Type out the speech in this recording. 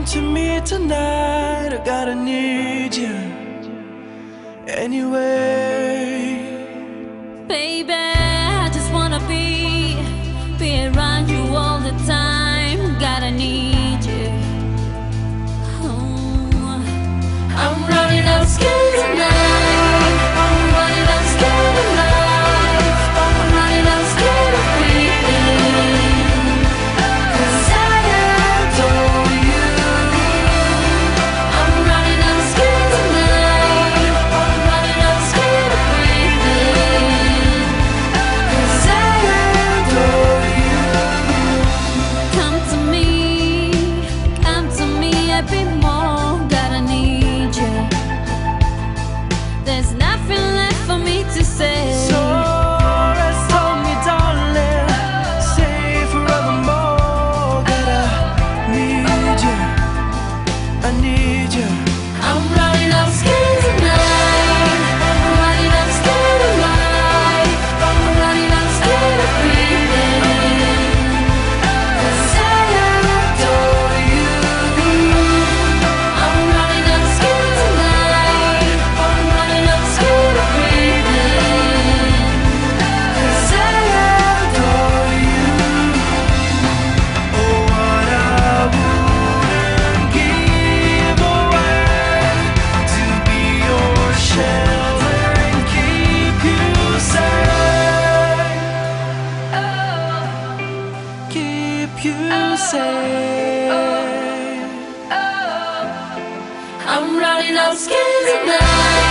to me tonight. I gotta need you anyway. Baby, I just wanna be around you all the time. Gotta need you. Oh. I'm running out scared tonight. I'm running out scared of life. I'm running out scared of breathing. 'Cause I adore you. I'm running out scared tonight. I'm running out scared of breathing. 'Cause I adore you. Come to me a bit more. Gotta need you. There's nothing left for me to say. So rest on me, darling. Say forevermore that I need you. I need you. I'm running out scared tonight. I'm running out scared of life. I'm running out scared of breathing. 'Cause I adore you. I'm running out scared tonight. I'm running out scared of breathing. 'Cause I adore you. Oh, what I wouldn't give away to be your shelter and keep you safe. Keep you safe. I'm running out scared tonight.